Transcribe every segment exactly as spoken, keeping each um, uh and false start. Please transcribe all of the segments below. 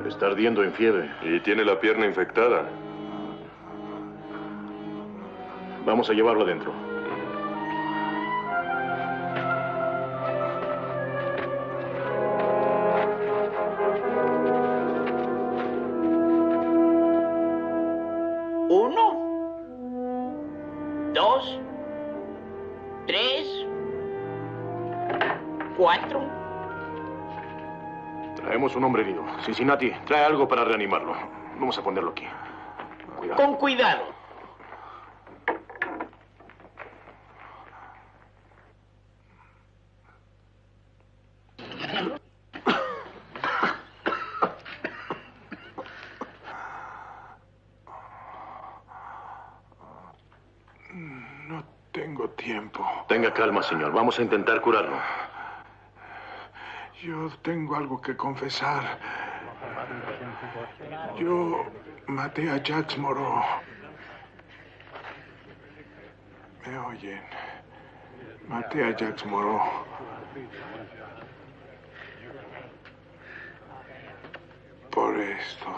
Está ardiendo en fiebre. Y tiene la pierna infectada. Vamos a llevarlo adentro. Uno, dos, tres, cuatro. Traemos un hombre herido. Cincinnati, trae algo para reanimarlo. Vamos a ponerlo aquí. Cuidado. Con cuidado. No tengo tiempo. Tenga calma, señor. Vamos a intentar curarlo. Yo tengo algo que confesar. Yo maté a Jacques Moreau. ¿Me oyen? Maté a Jacques Moreau. Por esto.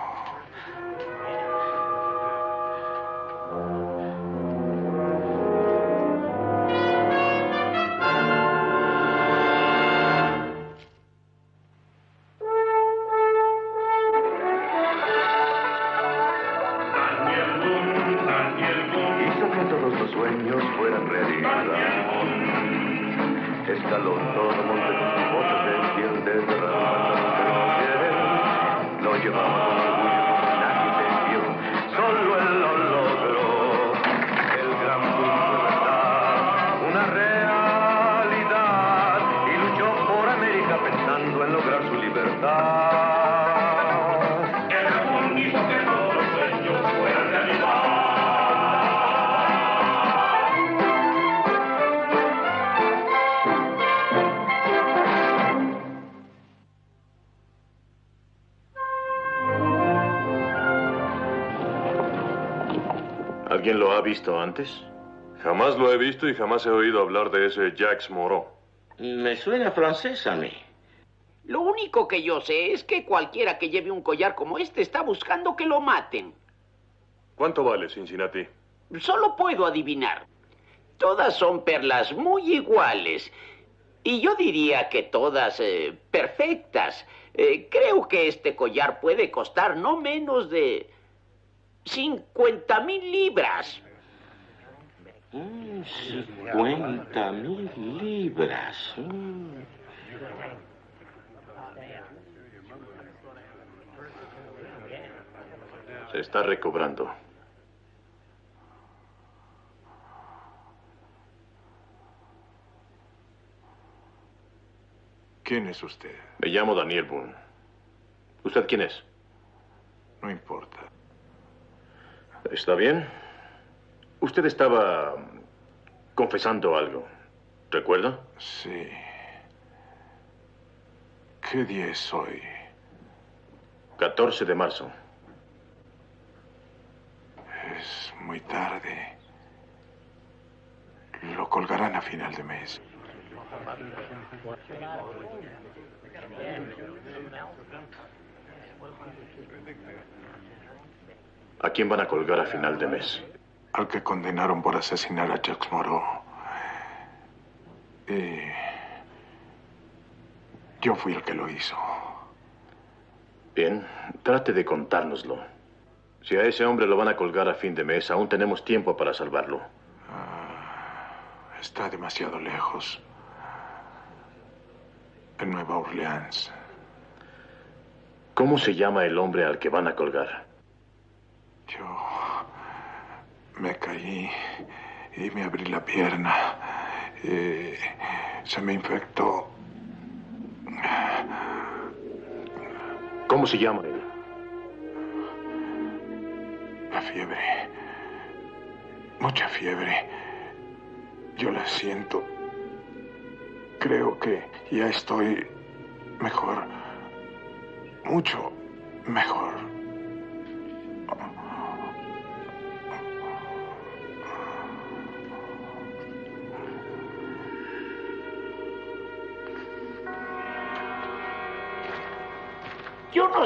Hizo que todos los sueños fueran realidad. Escaló todo monte con sus botas de piel de derramando. Lo llevaba con orgullo como nadie se vio. Solo él lo logró. El gran punto de verdad, una realidad. Y luchó por América pensando en lograr su libertad. El Ramón hizo que todos los sueños fueran realidad. ¿Alguien lo ha visto antes? Jamás lo he visto y jamás he oído hablar de ese Jacques Moreau. Me suena francés a mí. Lo único que yo sé es que cualquiera que lleve un collar como este está buscando que lo maten. ¿Cuánto vale, Cincinnati? Solo puedo adivinar. Todas son perlas muy iguales. Y yo diría que todas eh, perfectas. Eh, creo que este collar puede costar no menos de cincuenta mil libras. Mm, cincuenta mil libras. Mm. Se está recobrando. ¿Quién es usted? Me llamo Daniel Boone. ¿Usted quién es? No importa. ¿Está bien? Usted estaba confesando algo. ¿Recuerda? Sí. ¿Qué día es hoy? catorce de marzo. Es muy tarde. Lo colgarán a final de mes. ¿A quién van a colgar a final de mes? Al que condenaron por asesinar a Jacques Moreau. Y yo fui el que lo hizo. Bien, trate de contárnoslo. Si a ese hombre lo van a colgar a fin de mes, aún tenemos tiempo para salvarlo. Uh, está demasiado lejos. En Nueva Orleans. ¿Cómo se llama el hombre al que van a colgar? Yo me caí y me abrí la pierna. Y se me infectó. ¿Cómo se llama él? La fiebre. Mucha fiebre. Yo la siento. Creo que ya estoy mejor. Mucho mejor. Yo no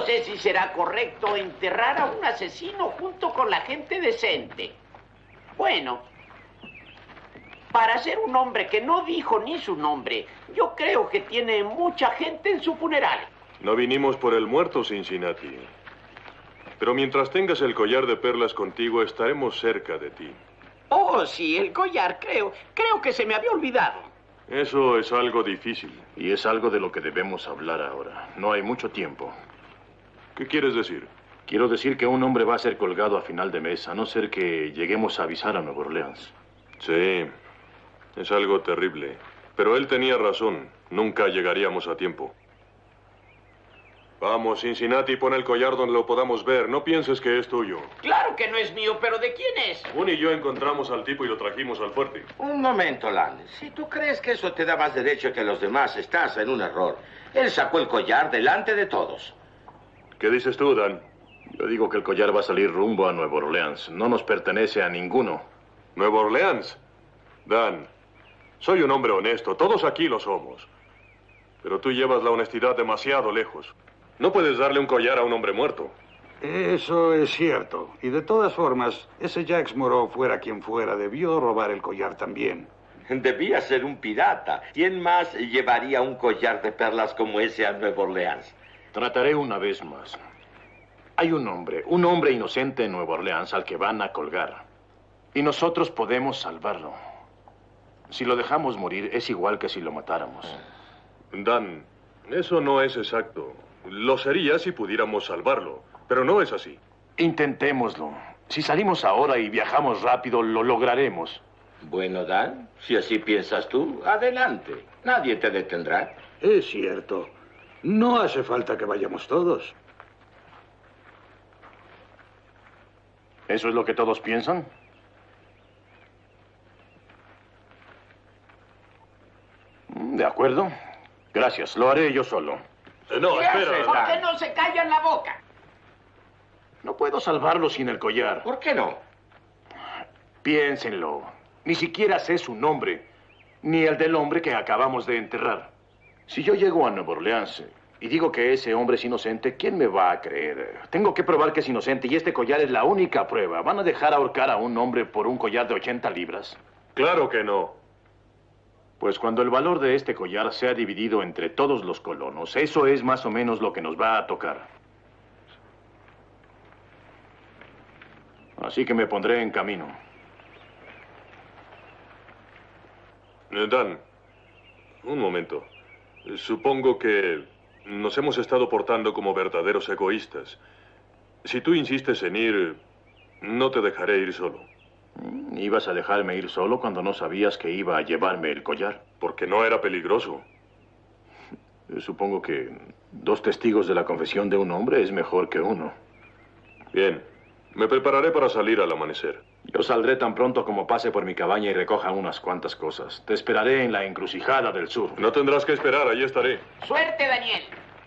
sé si será correcto enterrar a un asesino junto con la gente decente. Bueno, para ser un hombre que no dijo ni su nombre, yo creo que tiene mucha gente en su funeral. No vinimos por el muerto, Cincinnati. Pero mientras tengas el collar de perlas contigo, estaremos cerca de ti. Oh, sí, el collar, creo. Creo que se me había olvidado. Eso es algo difícil. Y es algo de lo que debemos hablar ahora. No hay mucho tiempo. ¿Qué quieres decir? Quiero decir que un hombre va a ser colgado a final de mes, a no ser que lleguemos a avisar a Nueva Orleans. Sí, es algo terrible. Pero él tenía razón. Nunca llegaríamos a tiempo. Vamos, Cincinnati, pon el collar donde lo podamos ver. No pienses que es tuyo. Claro que no es mío, pero ¿de quién es? Un y yo encontramos al tipo y lo trajimos al fuerte. Un momento, Lan. Si tú crees que eso te da más derecho que los demás, estás en un error. Él sacó el collar delante de todos. ¿Qué dices tú, Dan? Yo digo que el collar va a salir rumbo a Nueva Orleans. No nos pertenece a ninguno. ¿Nueva Orleans? Dan, soy un hombre honesto. Todos aquí lo somos. Pero tú llevas la honestidad demasiado lejos. No puedes darle un collar a un hombre muerto. Eso es cierto. Y de todas formas, ese Jacques Moreau, fuera quien fuera, debió robar el collar también. Debía ser un pirata. ¿Quién más llevaría un collar de perlas como ese a Nueva Orleans? Trataré una vez más. Hay un hombre, un hombre inocente en Nueva Orleans al que van a colgar. Y nosotros podemos salvarlo. Si lo dejamos morir, es igual que si lo matáramos. Dan, eso no es exacto. Lo sería si pudiéramos salvarlo, pero no es así. Intentémoslo. Si salimos ahora y viajamos rápido, lo lograremos. Bueno, Dan, si así piensas tú, adelante. Nadie te detendrá. Es cierto. No hace falta que vayamos todos. ¿Eso es lo que todos piensan? De acuerdo. Gracias. Lo haré yo solo. Eh, no, ¿Qué espera. hace? ¿Por qué no se callan la boca? No puedo salvarlo sin el collar. ¿Por qué no? Piénsenlo. Ni siquiera sé su nombre, ni el del hombre que acabamos de enterrar. Si yo llego a Nueva Orleans y digo que ese hombre es inocente, ¿quién me va a creer? Tengo que probar que es inocente y este collar es la única prueba. ¿Van a dejar ahorcar a un hombre por un collar de ochenta libras? Claro que no. Pues cuando el valor de este collar sea dividido entre todos los colonos, eso es más o menos lo que nos va a tocar. Así que me pondré en camino. Eh, Dan, un momento. Supongo que nos hemos estado portando como verdaderos egoístas. Si tú insistes en ir, no te dejaré ir solo. ¿Ibas a dejarme ir solo cuando no sabías que iba a llevarme el collar? Porque no era peligroso. Supongo que dos testigos de la confesión de un hombre es mejor que uno. Bien, me prepararé para salir al amanecer. Yo saldré tan pronto como pase por mi cabaña y recoja unas cuantas cosas. Te esperaré en la encrucijada del sur. No tendrás que esperar, allí estaré. Suerte, Daniel.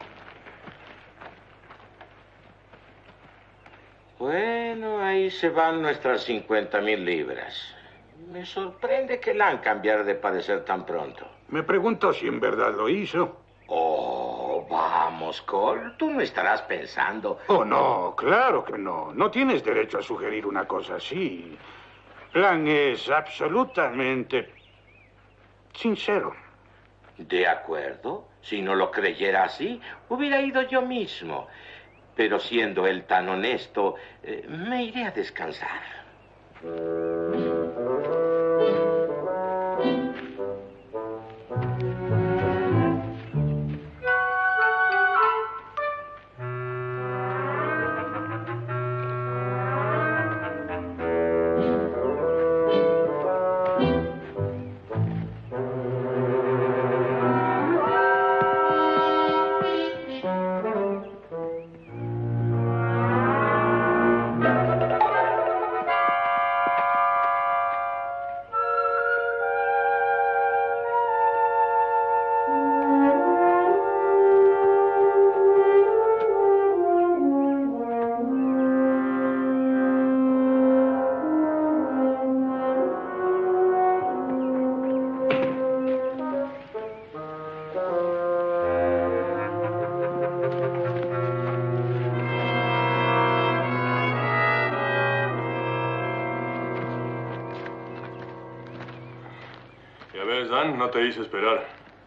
Bueno, ahí se van nuestras cincuenta mil libras. Me sorprende que Lan cambiara de parecer tan pronto. Me pregunto si en verdad lo hizo. Oh, vamos, Cole. Tú no estarás pensando... Oh, no, claro que no. No tienes derecho a sugerir una cosa así. Lan es absolutamente sincero. De acuerdo. Si no lo creyera así, hubiera ido yo mismo. Pero siendo él tan honesto, eh, me iré a descansar. ¿Ves, Dan? No te hice esperar.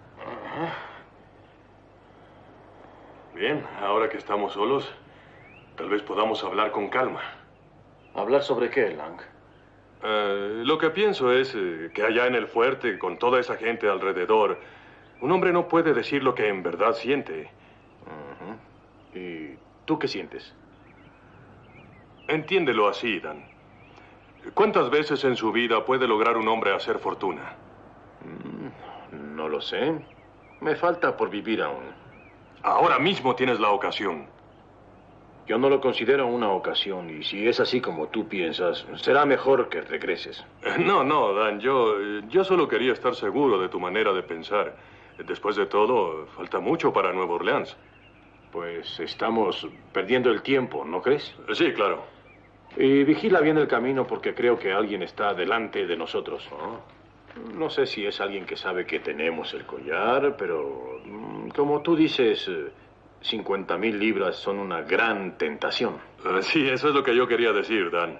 Bien, ahora que estamos solos, tal vez podamos hablar con calma. ¿Hablar sobre qué, Lang? Eh, lo que pienso es eh, que allá en el fuerte, con toda esa gente alrededor, un hombre no puede decir lo que en verdad siente. Uh-huh. ¿Y tú qué sientes? Entiéndelo así, Dan. ¿Cuántas veces en su vida puede lograr un hombre hacer fortuna? Mm, no lo sé. Me falta por vivir aún. Ahora mismo tienes la ocasión. Yo no lo considero una ocasión, y si es así como tú piensas, será mejor que regreses. No, no, Dan, yo, yo solo quería estar seguro de tu manera de pensar. Después de todo, falta mucho para Nueva Orleans. Pues estamos perdiendo el tiempo, ¿no crees? Sí, claro. Y vigila bien el camino porque creo que alguien está delante de nosotros. Oh. No sé si es alguien que sabe que tenemos el collar, pero mm, como tú dices, cincuenta mil libras son una gran tentación. Uh, sí, eso es lo que yo quería decir, Dan.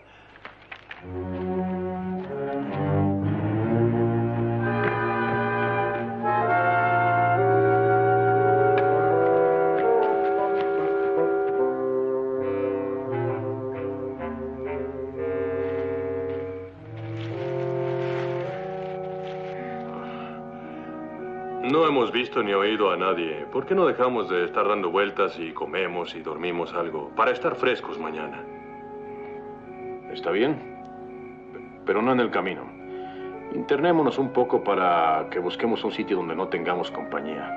No hemos visto ni oído a nadie. ¿Por qué no dejamos de estar dando vueltas y comemos y dormimos algo para estar frescos mañana? ¿Está bien? Pero no en el camino. Internémonos un poco para que busquemos un sitio donde no tengamos compañía.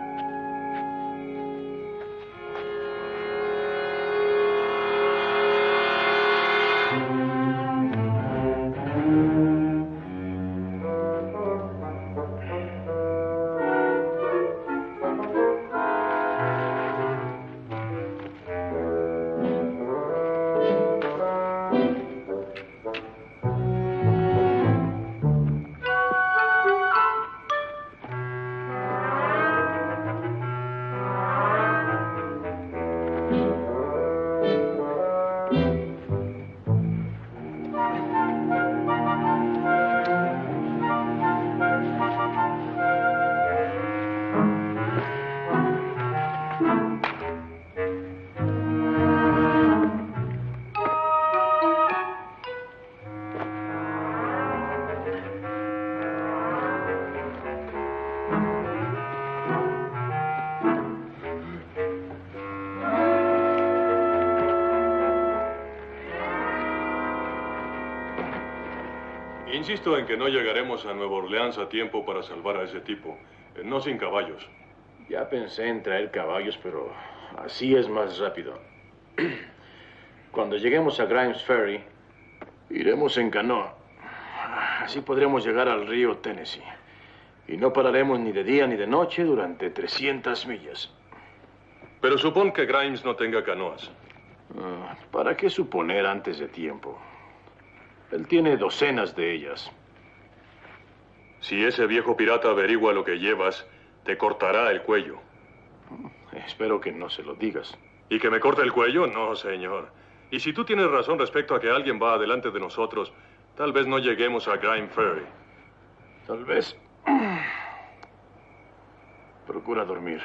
Insisto en que no llegaremos a Nueva Orleans a tiempo para salvar a ese tipo. Eh, No sin caballos. Ya pensé en traer caballos, pero así es más rápido. Cuando lleguemos a Grimes Ferry, iremos en canoa. Así podremos llegar al río Tennessee. Y no pararemos ni de día ni de noche durante trescientas millas. Pero supón que Grimes no tenga canoas. Ah, ¿para qué suponer antes de tiempo? Él tiene docenas de ellas. Si ese viejo pirata averigua lo que llevas, te cortará el cuello. Espero que no se lo digas. ¿Y que me corte el cuello? No, señor. Y si tú tienes razón respecto a que alguien va adelante de nosotros, tal vez no lleguemos a Grimes Ferry. Tal vez. Procura dormir.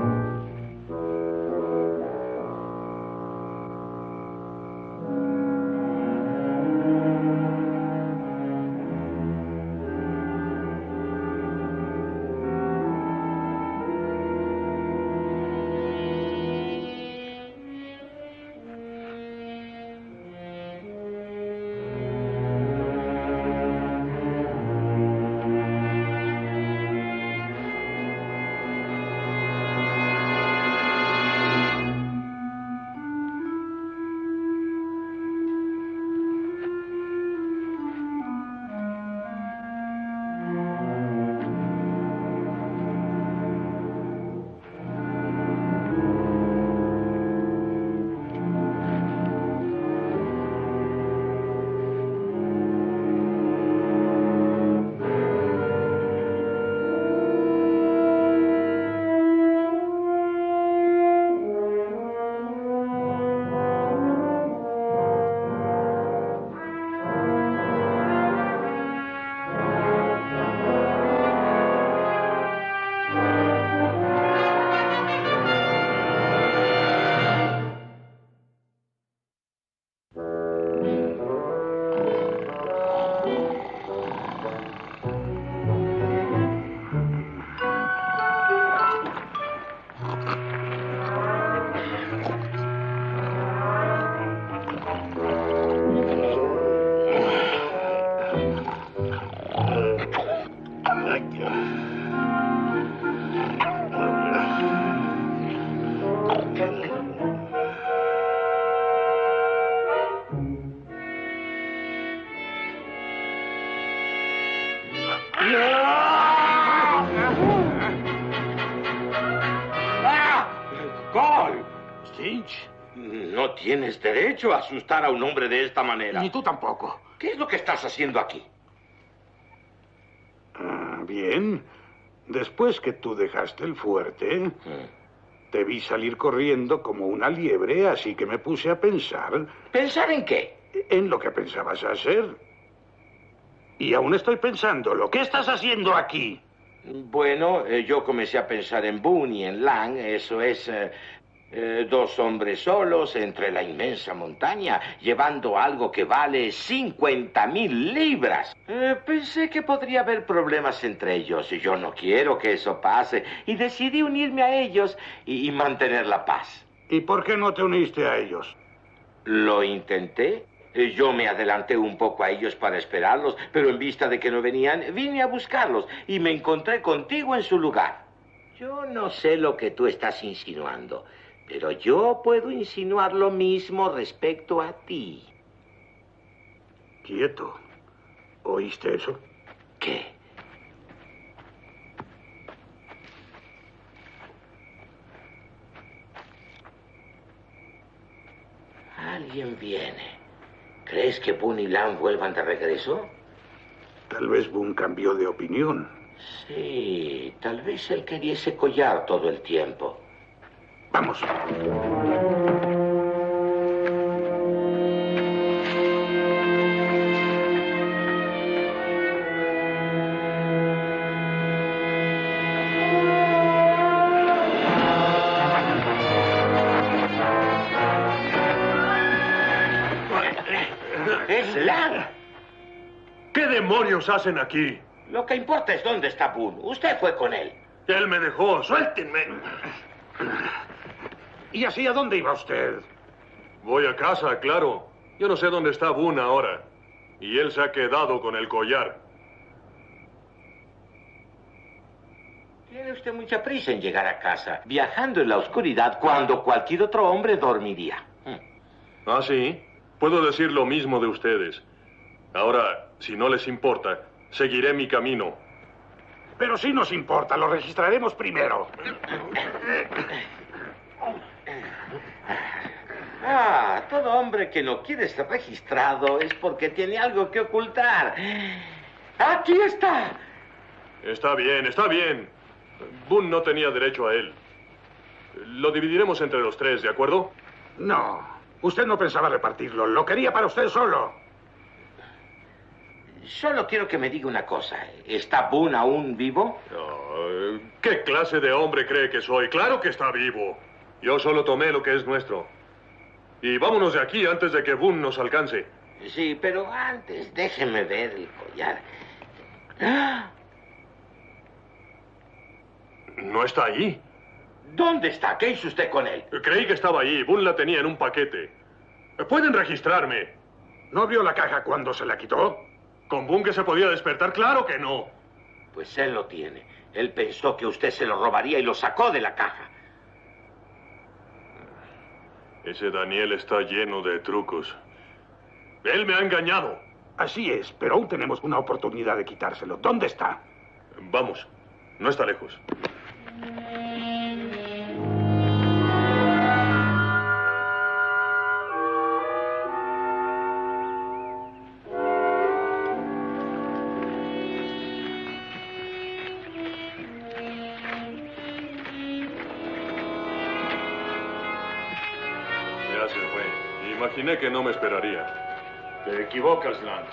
No tienes derecho a asustar a un hombre de esta manera. Ni tú tampoco. ¿Qué es lo que estás haciendo aquí? Ah, bien. Después que tú dejaste el fuerte, mm. te vi salir corriendo como una liebre, así que me puse a pensar... ¿Pensar en qué? En lo que pensabas hacer. Y aún estoy pensándolo. ¿Qué estás haciendo aquí? Bueno, eh, yo comencé a pensar en Boone y en Lang. Eso es... Eh, eh, dos hombres solos entre la inmensa montaña, llevando algo que vale cincuenta mil libras. Eh, pensé que podría haber problemas entre ellos, y yo no quiero que eso pase, y decidí unirme a ellos y, y mantener la paz. ¿Y por qué no te uniste a ellos? Lo intenté. Yo me adelanté un poco a ellos para esperarlos, pero en vista de que no venían, vine a buscarlos y me encontré contigo en su lugar. Yo no sé lo que tú estás insinuando, pero yo puedo insinuar lo mismo respecto a ti. Quieto. ¿Oíste eso? ¿Qué? Alguien viene. ¿Crees que Boone y Lang vuelvan de regreso? Tal vez Boone cambió de opinión. Sí, tal vez él quería ese collar todo el tiempo. Vamos. ¡Es Lang! ¿Qué demonios hacen aquí? Lo que importa es dónde está Boone. Usted fue con él. Él me dejó. ¡Suéltenme! ¿Y así a dónde iba usted? Voy a casa, claro. Yo no sé dónde está Boone ahora. Y él se ha quedado con el collar. Tiene usted mucha prisa en llegar a casa, viajando en la oscuridad cuando cualquier otro hombre dormiría. ¿Ah, sí? Puedo decir lo mismo de ustedes. Ahora, si no les importa, seguiré mi camino. Pero sí nos importa, lo registraremos primero. Ah, todo hombre que no quiere ser registrado es porque tiene algo que ocultar. ¡Aquí está! Está bien, está bien. Boone no tenía derecho a él. Lo dividiremos entre los tres, ¿de acuerdo? No, usted no pensaba repartirlo. Lo quería para usted solo. Solo quiero que me diga una cosa. ¿Está Boone aún vivo? Oh, ¿qué clase de hombre cree que soy? Claro que está vivo. Yo solo tomé lo que es nuestro. Y vámonos de aquí antes de que Boone nos alcance. Sí, pero antes déjeme ver el collar. ¡Ah! No está ahí. ¿Dónde está? ¿Qué hizo usted con él? Creí que estaba ahí. Boone la tenía en un paquete. Pueden registrarme. ¿No abrió la caja cuando se la quitó? ¿Con Boone que se podía despertar? ¡Claro que no! Pues él lo tiene. Él pensó que usted se lo robaría y lo sacó de la caja. Ese Daniel está lleno de trucos. Él me ha engañado. Así es, pero aún tenemos una oportunidad de quitárselo. ¿Dónde está? Vamos, no está lejos. Ya se fue. Imaginé que no me esperaría. Te equivocas, Land.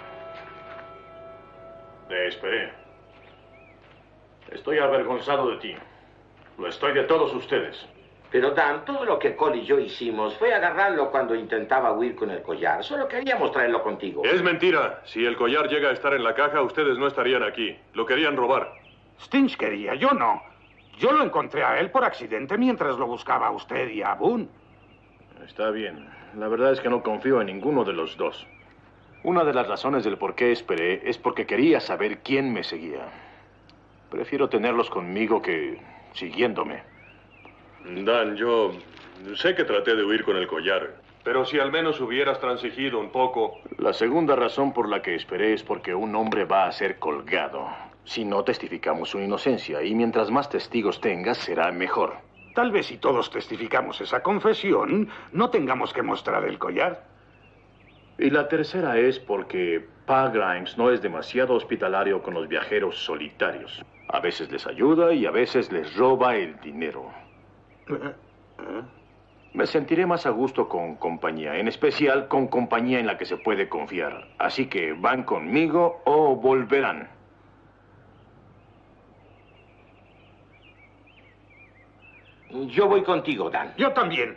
Te esperé. Estoy avergonzado de ti. Lo estoy de todos ustedes. Pero Dan, todo lo que Cole y yo hicimos fue agarrarlo cuando intentaba huir con el collar. Solo queríamos traerlo contigo. Es mentira. Si el collar llega a estar en la caja, ustedes no estarían aquí. Lo querían robar. Stinch quería, yo no. Yo lo encontré a él por accidente mientras lo buscaba a usted y a Boone. Está bien. La verdad es que no confío en ninguno de los dos. Una de las razones del por qué esperé es porque quería saber quién me seguía. Prefiero tenerlos conmigo que siguiéndome. Dan, yo sé que traté de huir con el collar, pero si al menos hubieras transigido un poco... La segunda razón por la que esperé es porque un hombre va a ser colgado. Si no testificamos su inocencia, y mientras más testigos tengas, será mejor. Tal vez si todos testificamos esa confesión, no tengamos que mostrar el collar. Y la tercera es porque Pa Grimes no es demasiado hospitalario con los viajeros solitarios. A veces les ayuda y a veces les roba el dinero. Me sentiré más a gusto con compañía, en especial con compañía en la que se puede confiar. Así que van conmigo o volverán. Yo voy contigo, Dan. Yo también.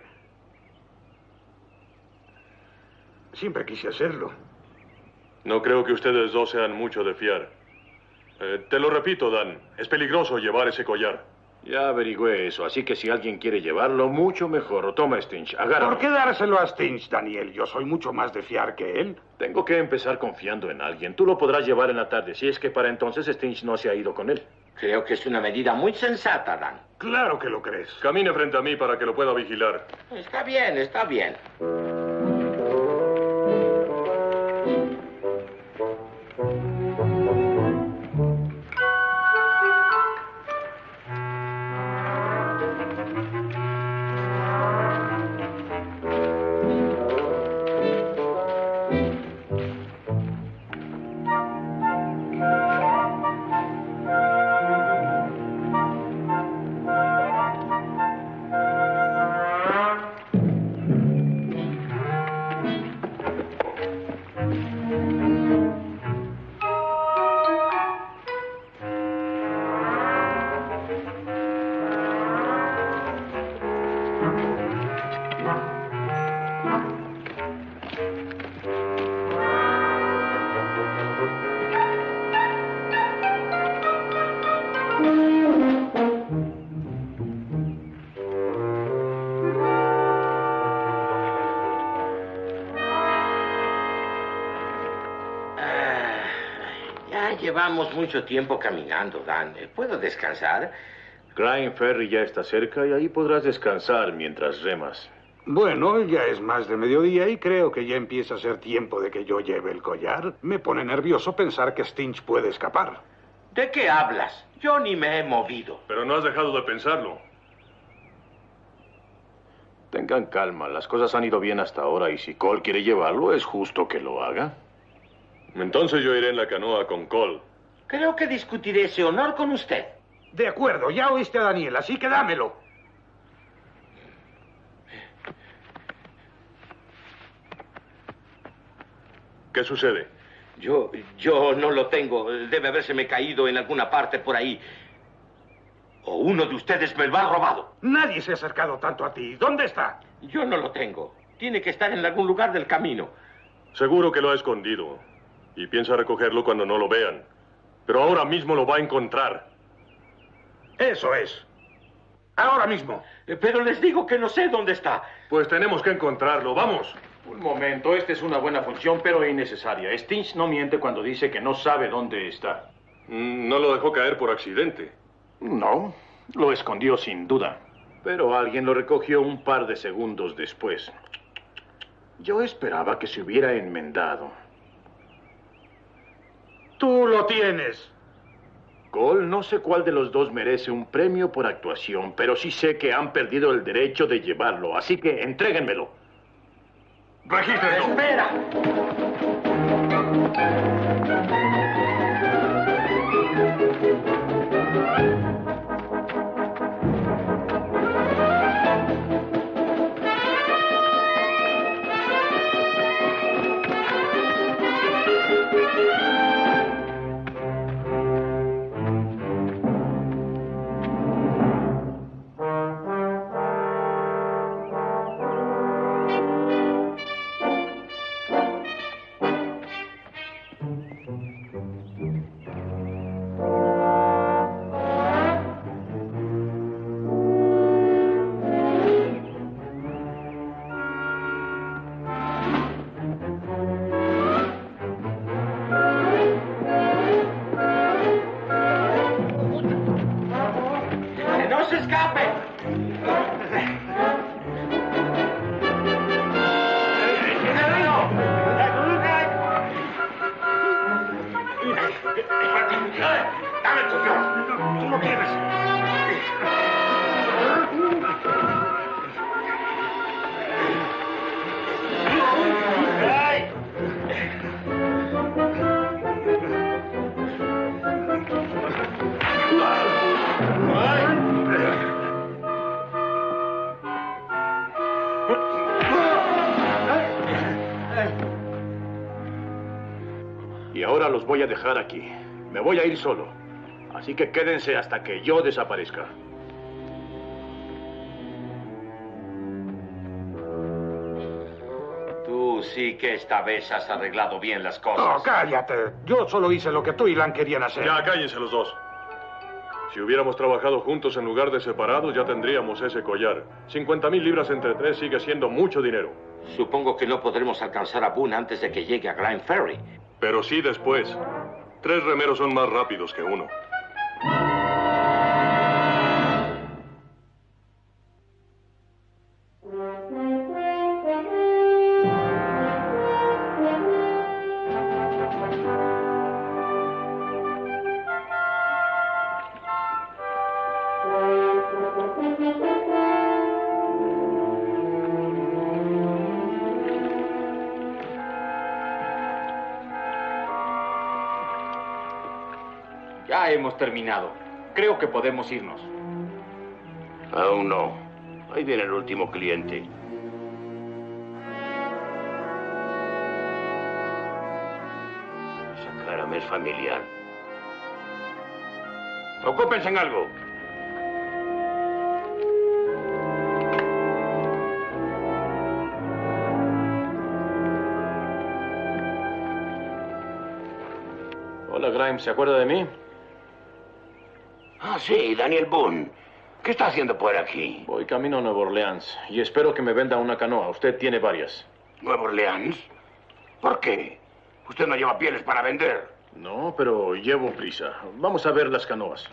Siempre quise hacerlo. No creo que ustedes dos sean mucho de fiar. Eh, te lo repito, Dan. Es peligroso llevar ese collar. Ya averigüé eso, así que si alguien quiere llevarlo, mucho mejor. Toma, Stinch, agárralo. ¿Por qué dárselo a Stinch, Daniel? Yo soy mucho más de fiar que él. Tengo que empezar confiando en alguien. Tú lo podrás llevar en la tarde, si es que para entonces Stinch no se ha ido con él. Creo que es una medida muy sensata, Dan. Claro que lo crees. Camine frente a mí para que lo pueda vigilar. Está bien, está bien. Llevamos mucho tiempo caminando, Dan. ¿Puedo descansar? Crime Ferry ya está cerca y ahí podrás descansar mientras remas. Bueno, ya es más de mediodía y creo que ya empieza a ser tiempo de que yo lleve el collar. Me pone nervioso pensar que Stinch puede escapar. ¿De qué hablas? Yo ni me he movido. Pero no has dejado de pensarlo. Tengan calma, las cosas han ido bien hasta ahora y si Cole quiere llevarlo, es justo que lo haga. Entonces yo iré en la canoa con Cole. Creo que discutiré ese honor con usted. De acuerdo, ya oíste a Daniel, así que dámelo. ¿Qué sucede? Yo, yo no lo tengo. Debe habérseme caído en alguna parte por ahí. O uno de ustedes me lo ha robado. Nadie se ha acercado tanto a ti. ¿Dónde está? Yo no lo tengo. Tiene que estar en algún lugar del camino. Seguro que lo ha escondido. Y piensa recogerlo cuando no lo vean. Pero ahora mismo lo va a encontrar. Eso es. Ahora mismo. Eh, Pero les digo que no sé dónde está. Pues tenemos que encontrarlo. ¡Vamos! Un momento, esta es una buena función, pero innecesaria. Stinch no miente cuando dice que no sabe dónde está. Mm, No lo dejó caer por accidente. No, lo escondió sin duda. Pero alguien lo recogió un par de segundos después. Yo esperaba que se hubiera enmendado. Tú lo tienes. Cole, no sé cuál de los dos merece un premio por actuación, pero sí sé que han perdido el derecho de llevarlo, así que entréguenmelo. ¡Regístrenlo! ¡Espera! ¡Que no se escape! ¡Dame el collar! ¡Tú lo tienes! Y ahora los voy a dejar aquí. Me voy a ir solo. Así que quédense hasta que yo desaparezca. Tú sí que esta vez has arreglado bien las No, cosas. cállate. Yo solo hice lo que tú y Lan querían hacer. Ya, cállense los dos. Si hubiéramos trabajado juntos en lugar de separados, ya tendríamos ese collar. cincuenta mil libras entre tres sigue siendo mucho dinero. Supongo que no podremos alcanzar a Boone antes de que llegue a Grand Ferry. Pero sí después. Tres remeros son más rápidos que uno. Ya hemos terminado. Creo que podemos irnos. Aún no. Ahí viene el último cliente. Esa cara me es familiar. Ocúpense en algo. Hola, Grimes. ¿Se acuerda de mí? Ah, sí, Daniel Boone. ¿Qué está haciendo por aquí? Voy camino a Nueva Orleans y espero que me venda una canoa. Usted tiene varias. ¿Nueva Orleans? ¿Por qué? Usted no lleva pieles para vender. No, pero llevo prisa. Vamos a ver las canoas.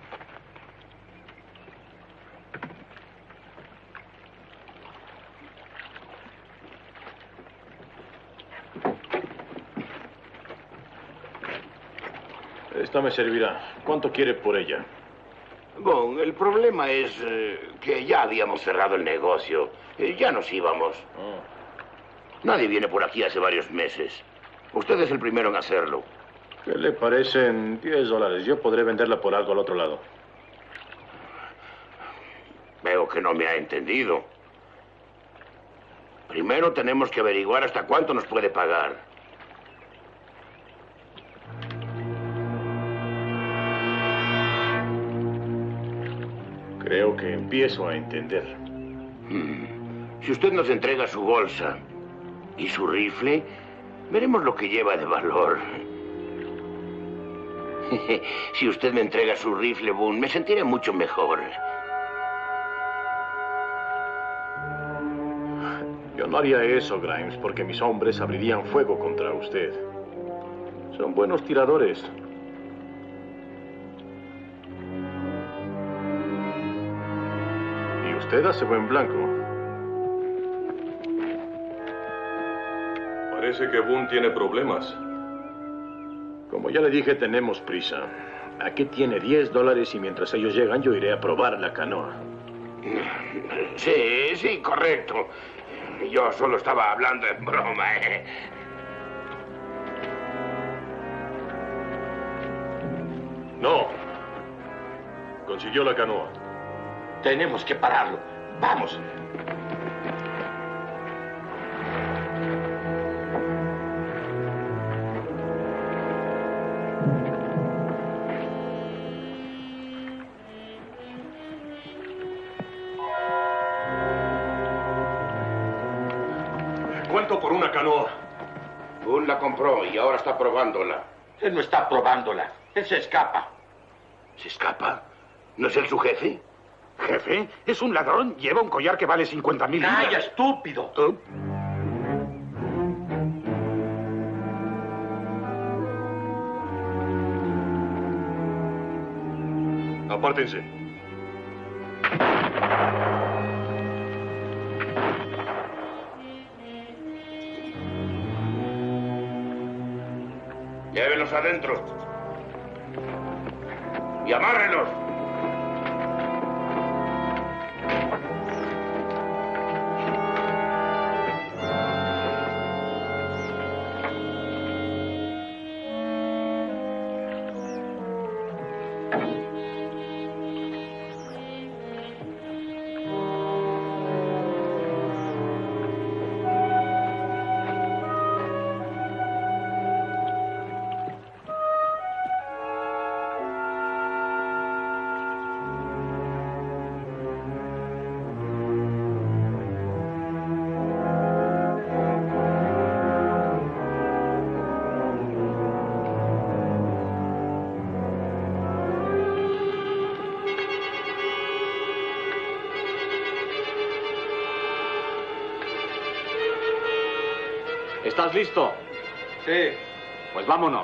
Esta me servirá. ¿Cuánto quiere por ella? Bon, el problema es eh, que ya habíamos cerrado el negocio. Eh, ya nos íbamos. Oh. Nadie viene por aquí hace varios meses. Usted es el primero en hacerlo. ¿Qué le parecen diez dólares? Yo podré venderla por algo al otro lado. Veo que no me ha entendido. Primero tenemos que averiguar hasta cuánto nos puede pagar. creo que empiezo a entender. Hmm. Si usted nos entrega su bolsa y su rifle, veremos lo que lleva de valor. Si usted me entrega su rifle, Boone, me sentiré mucho mejor. Yo no haría eso, Grimes, porque mis hombres abrirían fuego contra usted. Son buenos tiradores. Y usted hace buen blanco. Parece que Boone tiene problemas. Como ya le dije, tenemos prisa. Aquí tiene diez dólares y mientras ellos llegan yo iré a probar la canoa. Sí, sí, correcto. Yo solo estaba hablando en broma, ¿eh? No. Consiguió la canoa. Tenemos que pararlo. Vamos. ¿Cuánto por una canoa? Boone la compró y ahora está probándola. Él no está probándola. Él se escapa. ¿Se escapa? ¿No es él su jefe? ¿Jefe? Es un ladrón. Lleva un collar que vale cincuenta mil libras. ¡Calla, estúpido! ¿Oh? Apártense. Llévenlos adentro. Y amárrenlos. ¿Estás listo? Sí. Pues vámonos.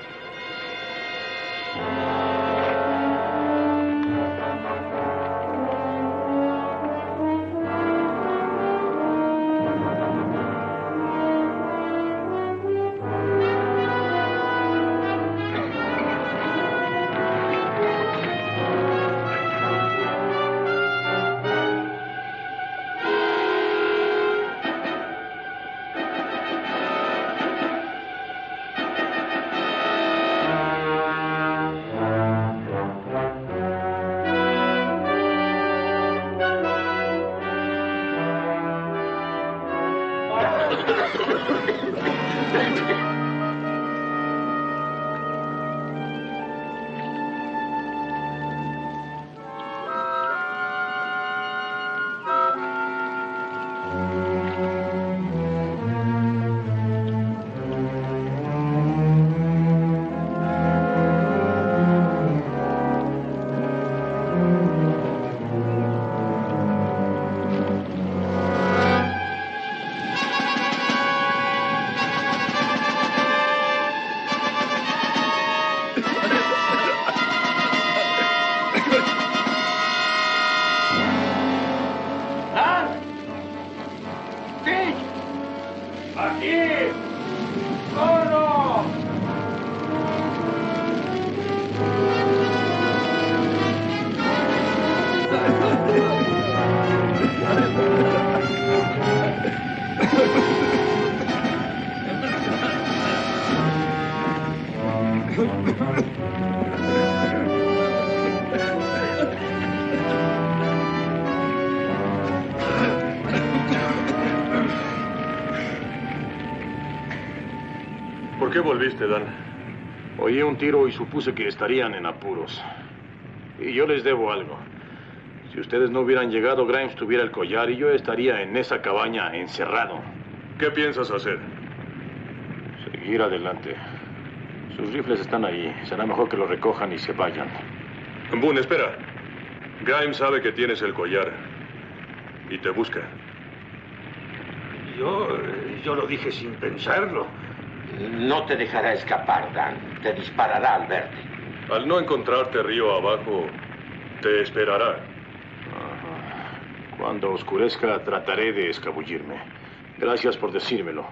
¿Por qué volviste, Dan? Oí un tiro y supuse que estarían en apuros. Y yo les debo algo. Si ustedes no hubieran llegado, Grimes tuviera el collar y yo estaría en esa cabaña encerrado. ¿Qué piensas hacer? Seguir adelante. Sus rifles están ahí. Será mejor que lo recojan y se vayan. Boone, espera. Grimes sabe que tienes el collar y te busca. Yo... yo lo dije sin pensarlo. No te dejará escapar, Dan. Te disparará al verte. Al no encontrarte río abajo, te esperará. Ajá. Cuando oscurezca, trataré de escabullirme. Gracias por decírmelo.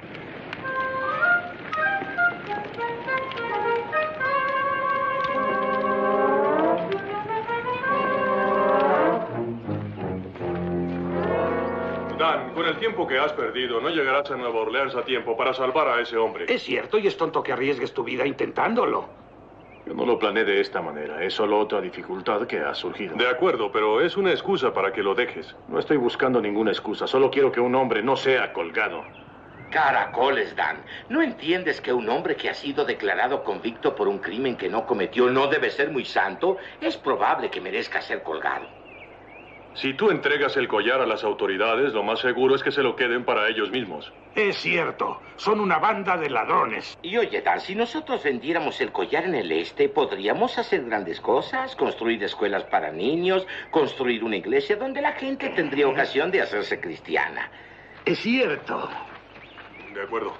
Dan, con el tiempo que has perdido, no llegarás a Nueva Orleans a tiempo para salvar a ese hombre. Es cierto, y es tonto que arriesgues tu vida intentándolo. Yo no lo planeé de esta manera. Es solo otra dificultad que ha surgido. De acuerdo, pero es una excusa para que lo dejes. No estoy buscando ninguna excusa. Solo quiero que un hombre no sea colgado. Caracoles, Dan. ¿No entiendes que un hombre que ha sido declarado convicto por un crimen que no cometió no debe ser muy santo? Es probable que merezca ser colgado. Si tú entregas el collar a las autoridades, lo más seguro es que se lo queden para ellos mismos. Es cierto. Son una banda de ladrones. Y oye, Dan, si nosotros vendiéramos el collar en el este, podríamos hacer grandes cosas, construir escuelas para niños, construir una iglesia donde la gente tendría ocasión de hacerse cristiana. Es cierto. De acuerdo.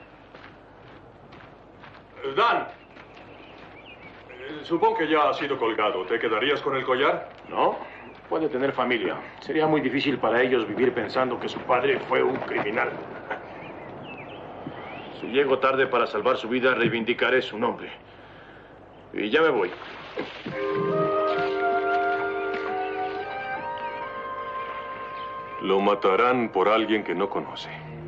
Dan, eh, supongo que ya has sido colgado. ¿Te quedarías con el collar? No. Puede tener familia. Sería muy difícil para ellos vivir pensando que su padre fue un criminal. Si llego tarde para salvar su vida, reivindicaré su nombre. Y ya me voy. Lo matarán por alguien que no conoce.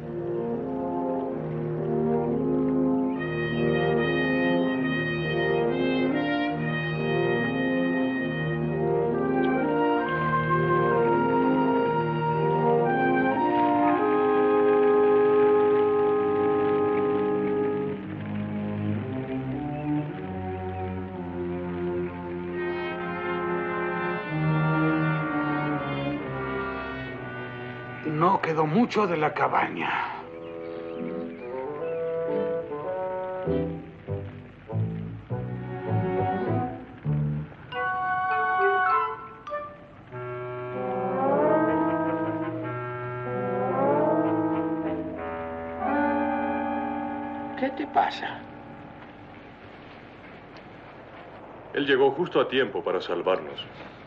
No quedó mucho de la cabaña. ¿Qué te pasa? Él llegó justo a tiempo para salvarnos.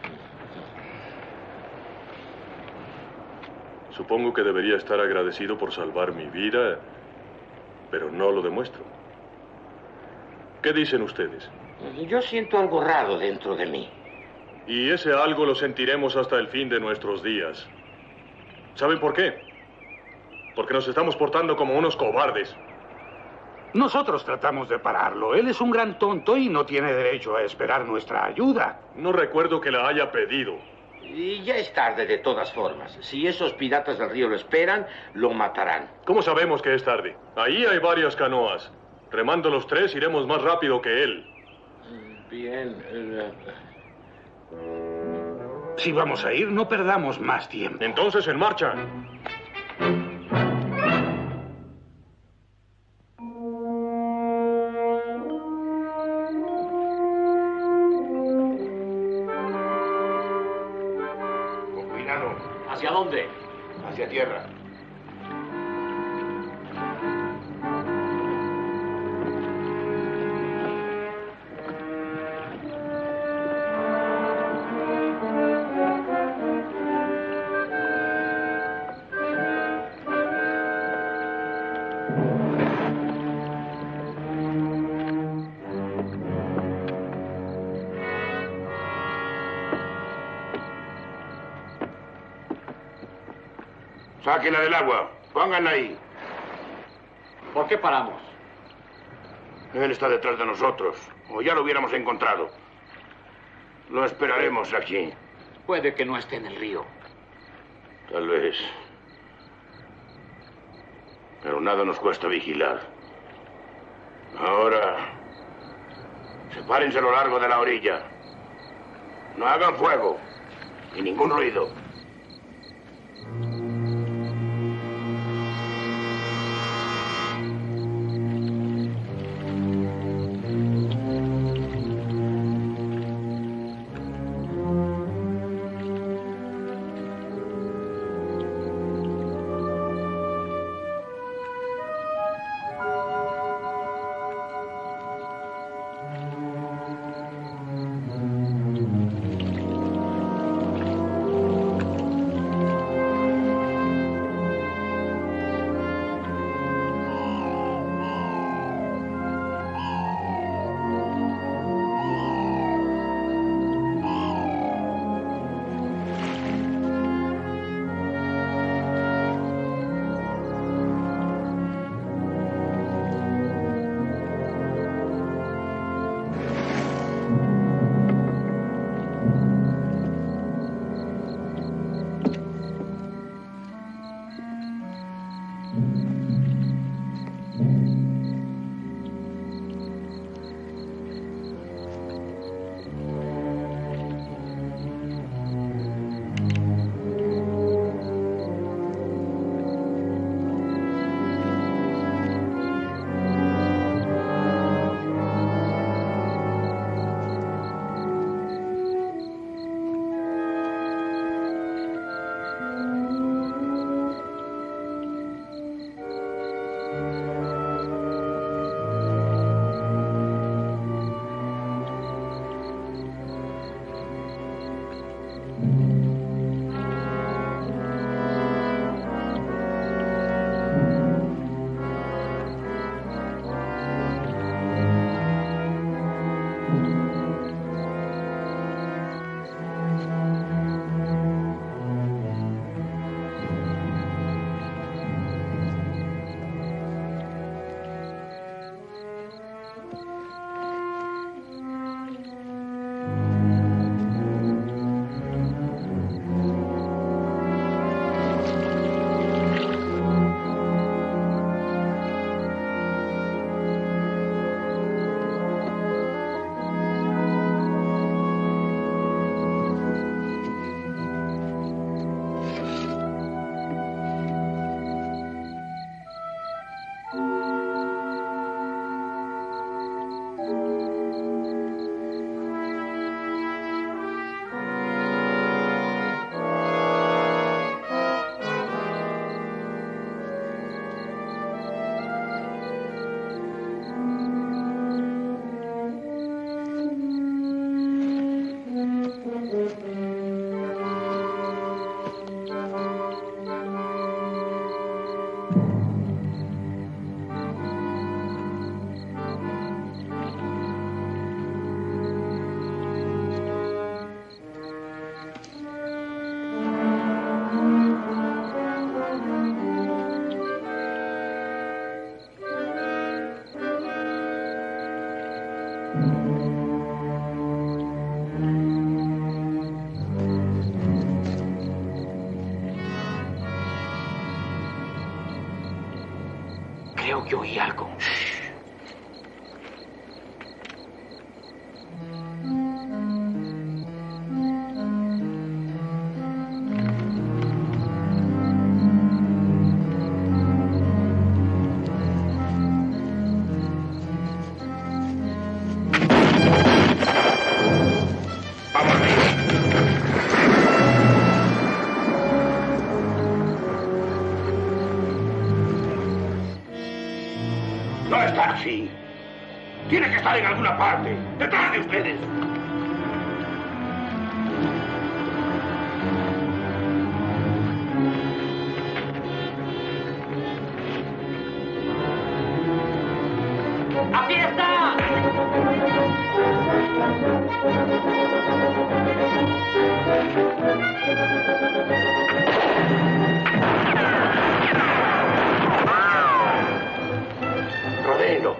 Supongo que debería estar agradecido por salvar mi vida, pero no lo demuestro. ¿Qué dicen ustedes? Yo siento algo raro dentro de mí. Y ese algo lo sentiremos hasta el fin de nuestros días. ¿Saben por qué? Porque nos estamos portando como unos cobardes. Nosotros tratamos de pararlo. Él es un gran tonto y no tiene derecho a esperar nuestra ayuda. No recuerdo que la haya pedido. Y ya es tarde de todas formas. Si esos piratas del río lo esperan, lo matarán. ¿Cómo sabemos que es tarde? Ahí hay varias canoas. Remando los tres, iremos más rápido que él. Bien. Eh... Si vamos a ir, no perdamos más tiempo. Entonces, en marcha. ¿Hacia dónde? Hacia tierra. Sáquenla del agua. Pónganla ahí. ¿Por qué paramos? Él está detrás de nosotros. O ya lo hubiéramos encontrado. Lo esperaremos aquí. Puede que no esté en el río. Tal vez. Pero nada nos cuesta vigilar. Ahora... sepárense a lo largo de la orilla. No hagan fuego. Y ningún ruido. Creo que oí algo. No está así. Tiene que estar en alguna parte, detrás de ustedes. ¡Aquí está! Rodéelo.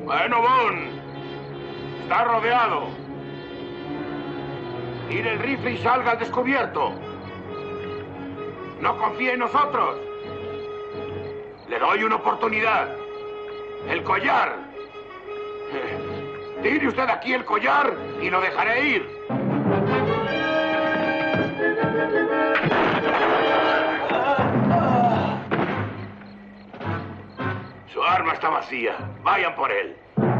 Bueno, Boone. Está rodeado. Tire el rifle y salga al descubierto. No confíe en nosotros. Le doy una oportunidad. El collar. Tire usted aquí el collar y lo dejaré ir. Su arma está vacía. Vayan por él.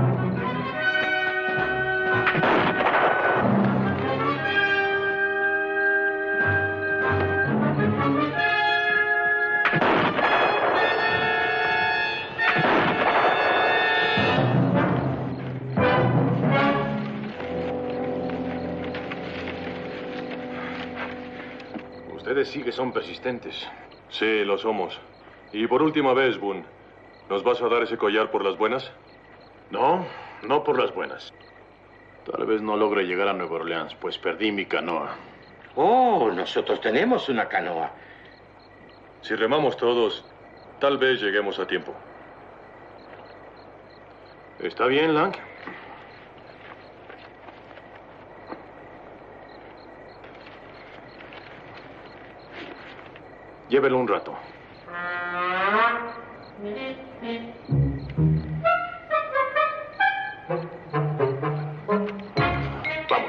Ustedes sí que son persistentes. Sí, lo somos. Y por última vez, Boone, ¿nos vas a dar ese collar por las buenas? No, no por las buenas. Tal vez no logre llegar a Nueva Orleans, pues perdí mi canoa. Oh, nosotros tenemos una canoa. Si remamos todos, tal vez lleguemos a tiempo. ¿Está bien, Lang? Llévelo un rato. Vamos.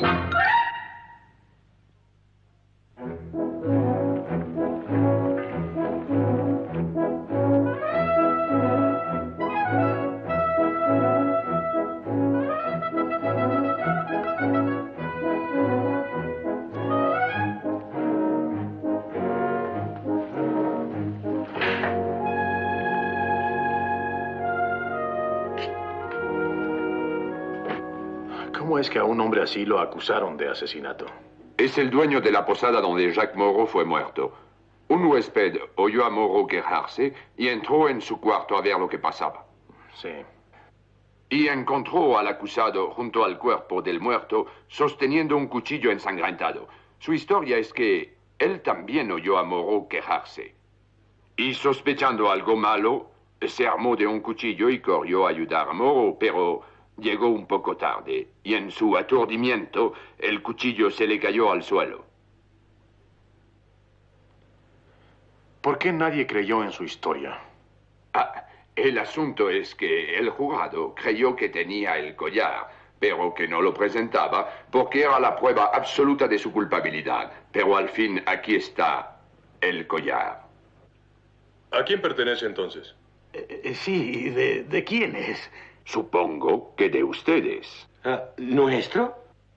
¿Cómo es que a un hombre así lo acusaron de asesinato? Es el dueño de la posada donde Jacques Moreau fue muerto. Un huésped oyó a Moreau quejarse y entró en su cuarto a ver lo que pasaba. Sí. Y encontró al acusado junto al cuerpo del muerto sosteniendo un cuchillo ensangrentado. Su historia es que él también oyó a Moreau quejarse. Y sospechando algo malo, se armó de un cuchillo y corrió a ayudar a Moreau, pero llegó un poco tarde, y en su aturdimiento, el cuchillo se le cayó al suelo. ¿Por qué nadie creyó en su historia? Ah, el asunto es que el jurado creyó que tenía el collar, pero que no lo presentaba porque era la prueba absoluta de su culpabilidad. Pero al fin, aquí está el collar. ¿A quién pertenece entonces? Eh, sí, ¿de, de quién es? Supongo que de ustedes. Uh, ¿Nuestro?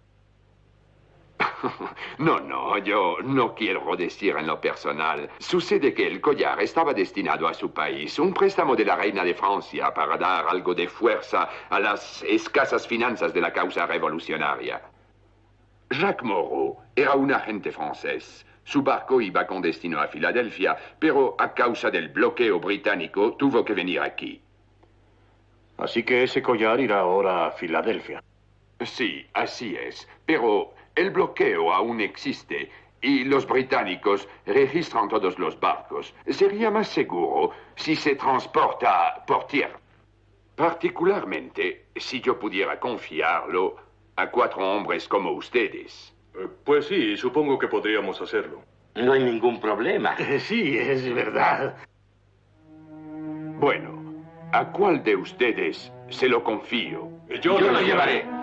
No, no, yo no quiero decir en lo personal. Sucede que el collar estaba destinado a su país, un préstamo de la reina de Francia para dar algo de fuerza a las escasas finanzas de la causa revolucionaria. Jacques Moreau era un agente francés. Su barco iba con destino a Filadelfia, pero a causa del bloqueo británico tuvo que venir aquí. Así que ese collar irá ahora a Filadelfia. Sí, así es. Pero el bloqueo aún existe y los británicos registran todos los barcos. Sería más seguro si se transporta por tierra. Particularmente si yo pudiera confiarlo a cuatro hombres como ustedes. Eh, pues sí, supongo que podríamos hacerlo. No hay ningún problema. Sí, es verdad. Bueno, ¿a cuál de ustedes se lo confío? Yo, Yo lo llevaré.